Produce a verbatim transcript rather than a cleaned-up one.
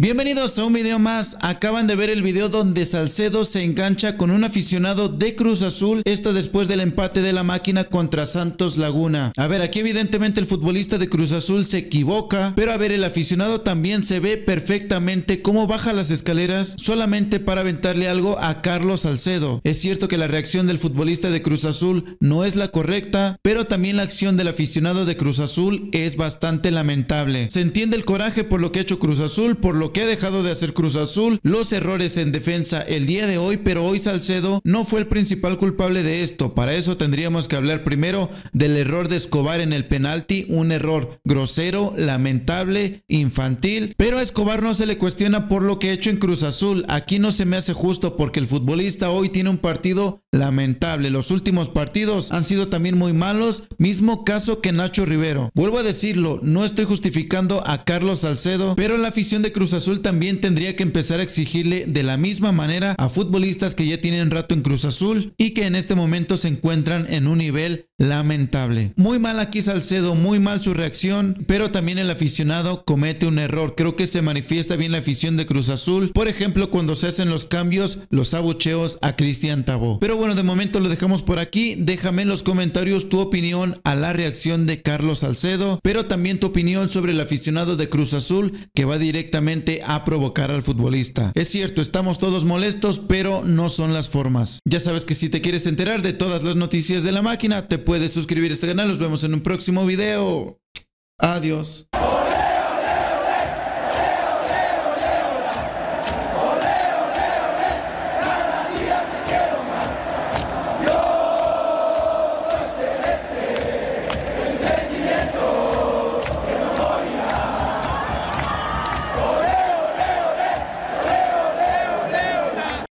Bienvenidos a un video más. Acaban de ver el video donde Salcedo se engancha con un aficionado de Cruz Azul, esto después del empate de la máquina contra Santos Laguna. A ver, aquí evidentemente el futbolista de Cruz Azul se equivoca, pero a ver, el aficionado también se ve perfectamente cómo baja las escaleras solamente para aventarle algo a Carlos Salcedo. Es cierto que la reacción del futbolista de Cruz Azul no es la correcta, pero también la acción del aficionado de Cruz Azul es bastante lamentable. Se entiende el coraje por lo que ha hecho Cruz Azul, por lo que ha dejado de hacer Cruz Azul, los errores en defensa el día de hoy, pero hoy Salcedo no fue el principal culpable de esto. Para eso tendríamos que hablar primero del error de Escobar en el penalti, un error grosero, lamentable, infantil, pero a Escobar no se le cuestiona por lo que ha hecho en Cruz Azul. Aquí no se me hace justo porque el futbolista hoy tiene un partido lamentable. Los últimos partidos han sido también muy malos, mismo caso que Nacho Rivero. Vuelvo a decirlo, no estoy justificando a Carlos Salcedo, pero la afición de Cruz Azul también tendría que empezar a exigirle de la misma manera a futbolistas que ya tienen rato en Cruz Azul y que en este momento se encuentran en un nivel lamentable. Muy mal aquí Salcedo, muy mal su reacción, pero también el aficionado comete un error. Creo que se manifiesta bien la afición de Cruz Azul, por ejemplo cuando se hacen los cambios, los abucheos a Cristian Tabó. Pero bueno, de momento lo dejamos por aquí. Déjame en los comentarios tu opinión a la reacción de Carlos Salcedo, pero también tu opinión sobre el aficionado de Cruz Azul que va directamente a provocar al futbolista. Es cierto, estamos todos molestos, pero no son las formas. Ya sabes que si te quieres enterar de todas las noticias de la máquina, te puedes suscribir a este canal. Nos vemos en un próximo video. Adiós.